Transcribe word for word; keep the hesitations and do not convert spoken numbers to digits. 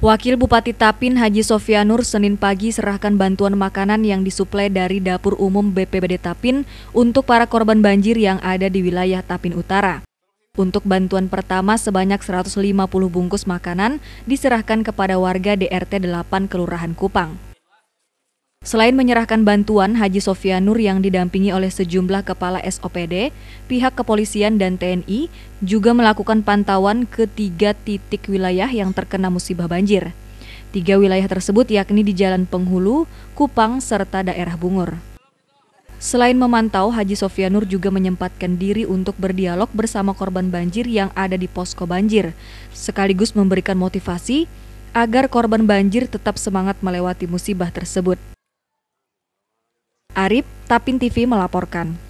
Wakil Bupati Tapin Haji Sofyanur Senin pagi serahkan bantuan makanan yang disuplai dari Dapur Umum B P B D Tapin untuk para korban banjir yang ada di wilayah Tapin Utara. Untuk bantuan pertama sebanyak seratus lima puluh bungkus makanan diserahkan kepada warga D R T delapan Kelurahan Kupang. Selain menyerahkan bantuan, Haji Sofyanur yang didampingi oleh sejumlah kepala S O P D, pihak kepolisian dan T N I juga melakukan pantauan ke tiga titik wilayah yang terkena musibah banjir. Tiga wilayah tersebut yakni di Jalan Penghulu, Kupang, serta daerah Bungur. Selain memantau, Haji Sofyanur juga menyempatkan diri untuk berdialog bersama korban banjir yang ada di posko banjir, sekaligus memberikan motivasi agar korban banjir tetap semangat melewati musibah tersebut. Arif, Tapin T V melaporkan.